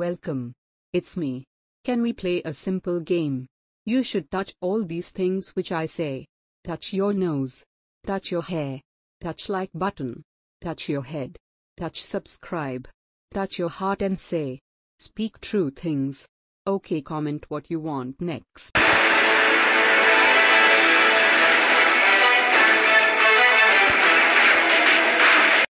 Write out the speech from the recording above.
Welcome. It's me. Can we play a simple game? You should touch all these things which I say. Touch your nose. Touch your hair. Touch like button. Touch your head. Touch subscribe. Touch your heart and say. Speak true things. Okay, comment what you want next.